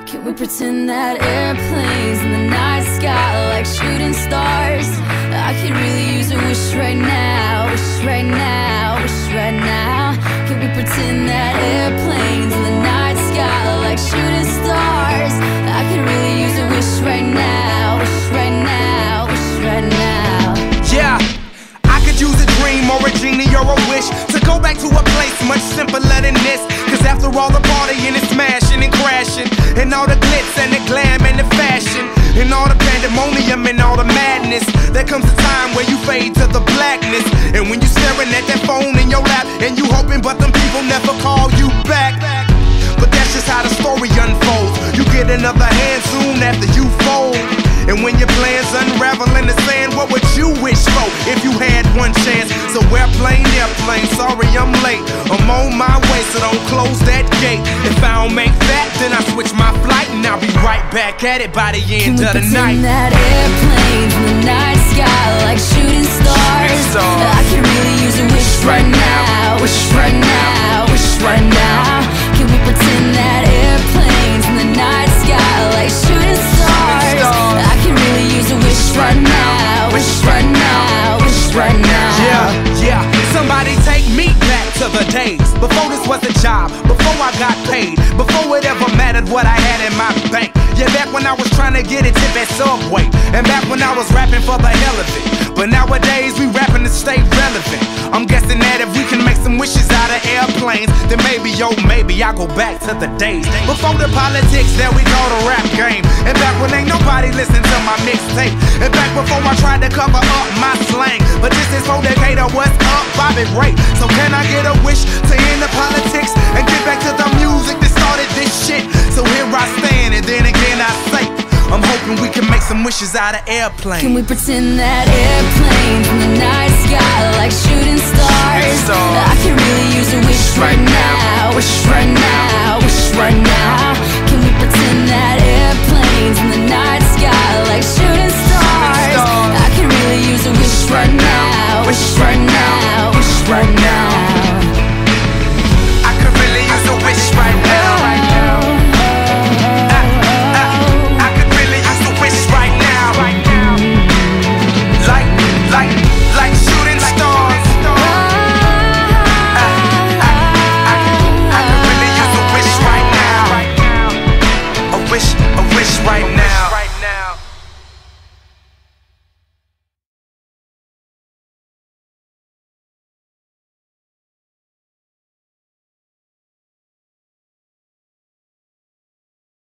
Can we pretend that airplanes in the night sky are like shooting stars? I could really use a wish right now, wish right now, wish right now. Can we pretend that airplanes in the night sky are like shooting stars? I could really use a wish right now, wish right now, wish right now. Yeah, I could use a dream or a genie or a wish to go back to a place much simpler than this. Cause after all the partying and smashing and crashing, and all the glitz and the glam and the fashion, and all the pandemonium and all the madness, there comes a time where you fade to the blackness. And when you're staring at that phone in your lap, and you hoping but them people never call you back. But that's just how the story unfolds. You get another hand soon after you fold. And when your plans unravel in the sand, what would you wish for if you had one chance? So airplane, sorry I'm late. I'm on my way, so don't close that gate. If I don't make that, then I switch my flight, and I'll be right back at it by the end of the night. Can we pretend that airplanes in the night sky are like shooting stars? I could really use a wish right now, wish right now, wish right now. Can we pretend that airplanes in the night sky are like shooting stars? I could really use a wish right now, wish right now, wish right now. Yeah, somebody take me back to the days before this was a job, before I got paid, before it ever mattered what I had in my bank. Yeah, back when I was trying to get a tip at Subway, and back when I was rapping for the hell of it. But nowadays we rapping to stay relevant. I'm guessing that if we can make some wishes out of airplanes, then maybe, oh maybe I'll go back to the days before the politics that we call the rap game. And back when ain't nobody listened to my mixtape. And back before I tried to cover up my slang. But this is for Decatur, what's up, Bobby Ray. So can I get a wish to end the politics and get back to the music that started this shit? So here I stand, and then again I say, I'm hoping we can make some wishes out of airplanes. Can we pretend that airplanes in the night sky are like shooting stars? I could really use a wish right now, wish right now, wish right now. Can we pretend that airplanes in the